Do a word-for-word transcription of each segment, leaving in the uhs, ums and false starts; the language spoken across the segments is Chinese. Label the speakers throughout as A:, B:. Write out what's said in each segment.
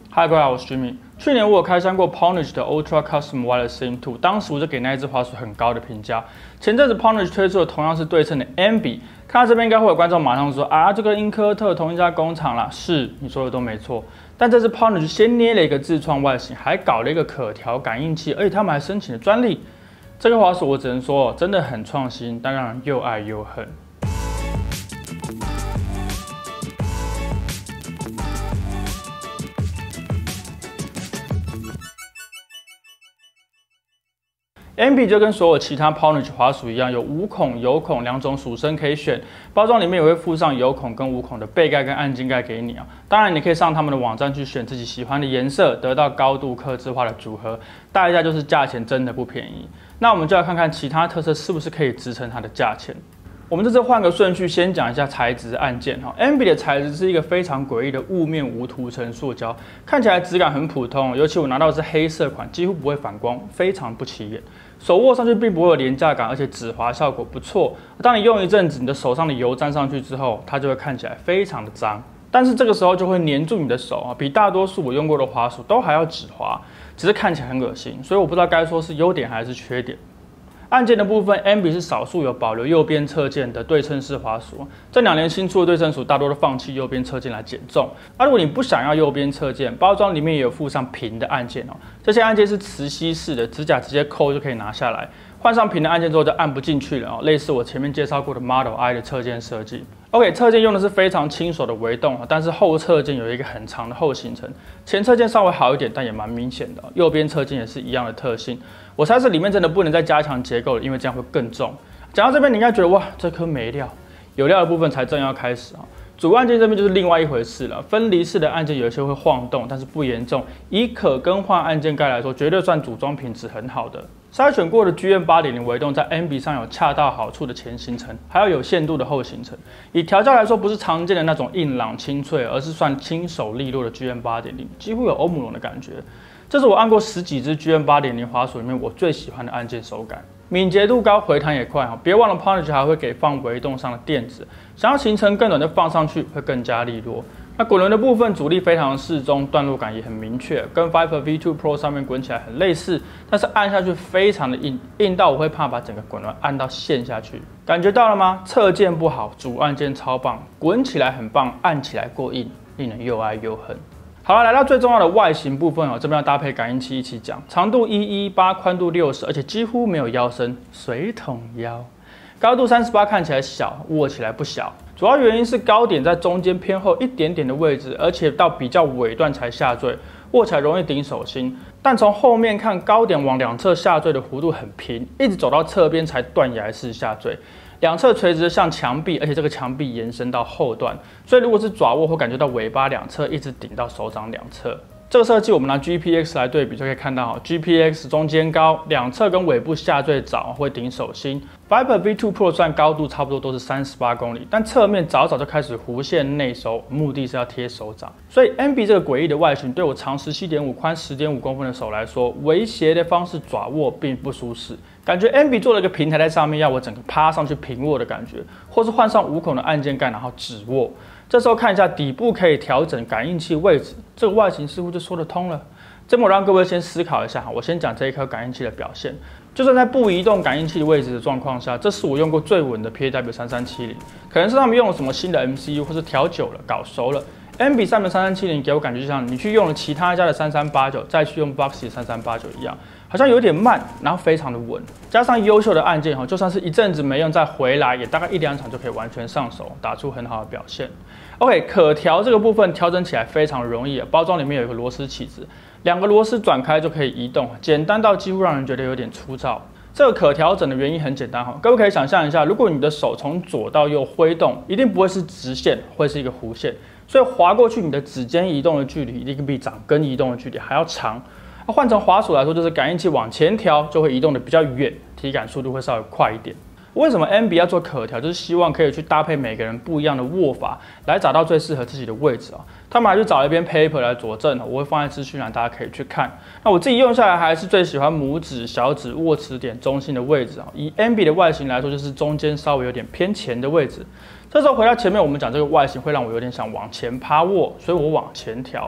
A: 嗨，各位好，我是 Jimmy。去年我有开箱过 Ponish 的 Ultra Custom Wireless Sim 二，当时我就给那一只滑鼠很高的评价。前阵子 Ponish 推出的同样是对称的 Ambi， 看到这边应该会有观众马上说啊，这个英科特同一家工厂啦，是你说的都没错。但这次 Ponish 先捏了一个自创外形，还搞了一个可调感应器，而且他们还申请了专利。这个滑鼠我只能说真的很创新，但让人又爱又恨。Ambi 就跟所有其他 Ponish 滑鼠一样，有无孔、有孔两种鼠身可以选。包装里面也会附上有孔跟无孔的背盖跟按键盖给你啊。当然，你可以上他们的网站去选自己喜欢的颜色，得到高度客制化的组合。代价就是价钱真的不便宜。那我们就来看看其他特色是不是可以支撑它的价钱。我们这次换个顺序，先讲一下材质按键哈。Ambi 的材质是一个非常诡异的雾面无涂层塑胶，看起来质感很普通，尤其我拿到的是黑色款，几乎不会反光，非常不起眼。手握上去并不会有廉价感，而且指滑效果不错。当你用一阵子，你的手上的油沾上去之后，它就会看起来非常的脏。但是这个时候就会黏住你的手啊，比大多数我用过的滑鼠都还要指滑，只是看起来很恶心。所以我不知道该说是优点还是缺点。按键的部分 ，Ambi 是少数有保留右边侧键的对称式滑鼠。这两年新出的对称鼠大多都放弃右边侧键来减重。那、啊、如果你不想要右边侧键，包装里面也有附上平的按键哦。这些按键是磁吸式的，指甲直接抠就可以拿下来。换上平的按键之后就按不进去了哦，类似我前面介绍过的 Model I 的侧键设计。OK， 侧键用的是非常轻手的微动，但是后侧键有一个很长的后行程。前侧键稍微好一点，但也蛮明显的。右边侧键也是一样的特性。我猜是里面真的不能再加强结构了，因为这样会更重。讲到这边，你应该觉得哇，这颗没料，有料的部分才正要开始啊。主按键这边就是另外一回事了。分离式的按键有一些会晃动，但是不严重。以可更换按键盖来说，绝对算组装品质很好的。筛选过的 G M 八点零 微动在 Ambi 上有恰到好处的前行程，还有有限度的后行程。以调教来说，不是常见的那种硬朗清脆，而是算轻手利落的 G M 八点零，几乎有欧姆龙的感觉。这是我按过十几只 G M 八点零 滑鼠里面我最喜欢的按键手感，敏捷度高，回弹也快哈。别忘了 Ponish 还会给放微动上的垫子，想要行程更短就放上去会更加利落。那滚轮的部分阻力非常适中，段落感也很明确，跟 Viper V 二 Pro 上面滚起来很类似，但是按下去非常的硬，硬到我会怕把整个滚轮按到陷下去。感觉到了吗？侧键不好，主按键超棒，滚起来很棒，按起来过硬，令人又爱又恨。好了，来到最重要的外形部分哦，这边要搭配感应器一起讲。长度一一八，宽度六十，而且几乎没有腰身，水桶腰。高度三十八，看起来小，握起来不小。主要原因是高点在中间偏后一点点的位置，而且到比较尾段才下坠，握起来容易顶手心。但从后面看，高点往两侧下坠的弧度很平，一直走到侧边才断崖式下坠。两侧垂直向墙壁，而且这个墙壁延伸到后段，所以如果是爪握，会感觉到尾巴两侧一直顶到手掌两侧。这个设计我们拿 G P X 来对比，就可以看到 G P X 中间高，两侧跟尾部下坠早，会顶手心。Viper V 二 Pro 虽然高度差不多都是三十八公里，但侧面早早就开始弧线内收，目的是要贴手掌。所以 Ambi 这个诡异的外形，对我长 十七点五、宽 十点五公分的手来说，微斜的方式爪握并不舒适。感觉 Ambi 做了一个平台在上面，要我整个趴上去平握的感觉，或是换上无孔的按键盖，然后指握。这时候看一下底部可以调整感应器位置，这个外形似乎就说得通了。这么我让各位先思考一下，我先讲这一颗感应器的表现。就算在不移动感应器位置的状况下，这是我用过最稳的 P A W 三三七零，可能是他们用了什么新的 M C U 或是调久了搞熟了。Ambi 上面三三七零给我感觉就像你去用了其他家的三三八九，再去用 Boxy 的三三八九一样，好像有点慢，然后非常的稳，加上优秀的按键，就算是一阵子没用再回来，也大概一两场就可以完全上手，打出很好的表现。OK， 可调这个部分调整起来非常容易，包装里面有一个螺丝起子，两个螺丝转开就可以移动，简单到几乎让人觉得有点粗糙。这个可调整的原因很简单哈，各位可以想象一下，如果你的手从左到右挥动，一定不会是直线，会是一个弧线，所以滑过去你的指尖移动的距离一定比掌根移动的距离还要长。那换成滑鼠来说，就是感应器往前调就会移动的比较远，体感速度会稍微快一点。为什么 Ambi 要做可调？就是希望可以去搭配每个人不一样的握法，来找到最适合自己的位置啊。他们还去找了一篇 paper 来佐证，我会放在资讯栏，大家可以去看。那我自己用下来还是最喜欢拇指、小指握持点中心的位置啊。以 Ambi 的外形来说，就是中间稍微有点偏前的位置。这时候回到前面，我们讲这个外形会让我有点想往前趴握，所以我往前调。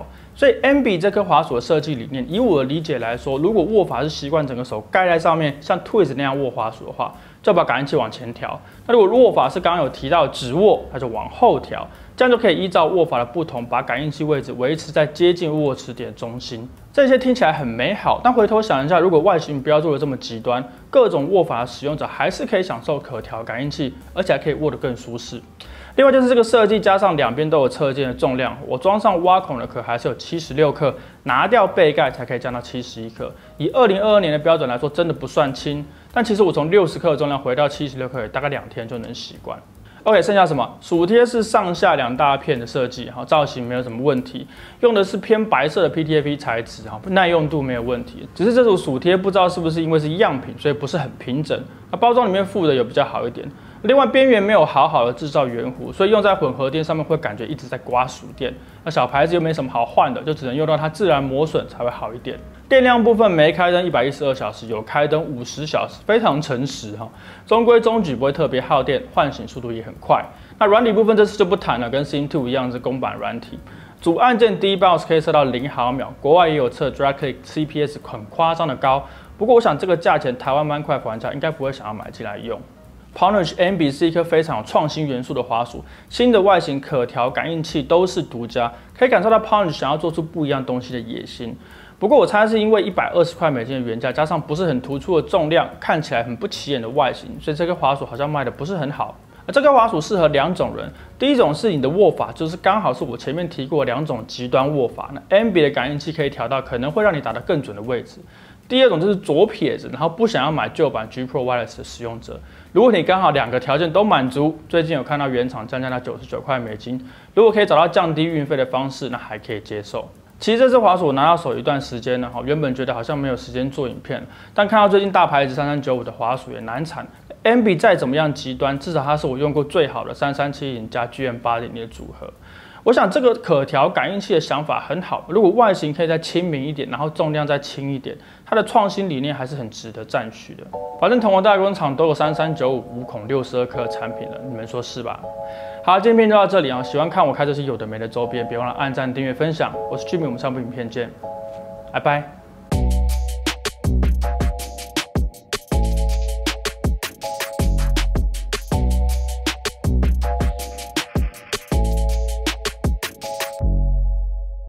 A: 所以 M B 这颗滑鼠的设计理念，以我的理解来说，如果握法是习惯整个手盖在上面，像 Twist 那样握滑鼠的话，就把感应器往前调。那如果握法是刚刚有提到直握，那就往后调，这样就可以依照握法的不同，把感应器位置维持在接近握持点中心。这些听起来很美好，但回头想一下，如果外形不要做的这么极端，各种握法的使用者还是可以享受可调感应器，而且还可以握得更舒适。另外就是这个设计加上两边都有侧键的重量，我装上挖孔的壳还是有七十六克，拿掉背盖才可以降到七十一克。以二零二二年的标准来说，真的不算轻。但其实我从六十克的重量回到七十六克，大概两天就能习惯。OK， 剩下什么？薯贴是上下两大片的设计，哈，造型没有什么问题，用的是偏白色的 P T F E 材质，哈，耐用度没有问题。只是这组薯贴不知道是不是因为是样品，所以不是很平整。那包装里面附的有比较好一点。另外边缘没有好好的制造圆弧，所以用在混合垫上面会感觉一直在刮薯垫。那小牌子又没什么好换的，就只能用到它自然磨损才会好一点。电量部分没开灯一百一十二小时，有开灯五十小时，非常诚实哈。中规中矩，不会特别耗电，唤醒速度也很快。那软体部分这次就不谈了，跟 Sync 二一样是公版软体。主按键 D-Bounce 可以设到零毫秒，国外也有测 Drag Click C P S 很夸张的高。不过我想这个价钱，台湾蛮快玩家应该不会想要买进来用。Ponish M B 是一颗非常有创新元素的滑鼠，新的外形、可调感应器都是独家，可以感受到 Ponish 想要做出不一样东西的野心。不过我猜是因为一百二十块美金的原价，加上不是很突出的重量，看起来很不起眼的外形，所以这颗滑鼠好像卖的不是很好。而这颗滑鼠适合两种人，第一种是你的握法就是刚好是我前面提过两种极端握法，那 M B 的感应器可以调到可能会让你打得更准的位置。第二种就是左撇子，然后不想要买旧版 G Pro Wireless 的使用者。如果你刚好两个条件都满足，最近有看到原厂降价到九十九块美金，如果可以找到降低运费的方式，那还可以接受。其实这支滑鼠我拿到手一段时间了，原本觉得好像没有时间做影片，但看到最近大牌子三三九五的滑鼠也难产 ，M B 再怎么样极端，至少它是我用过最好的三三七零加 G M 八点零的组合。我想这个可调感应器的想法很好，如果外形可以再亲民一点，然后重量再轻一点，它的创新理念还是很值得赞许的。反正同个代工厂都有三三九五五孔六十二克的产品了，你们说是吧？好，今天片就到这里啊！喜欢看我开这些有的没的周边，别忘了按赞、订阅、分享。我是 Jimmy， 我们下部影片见，拜拜。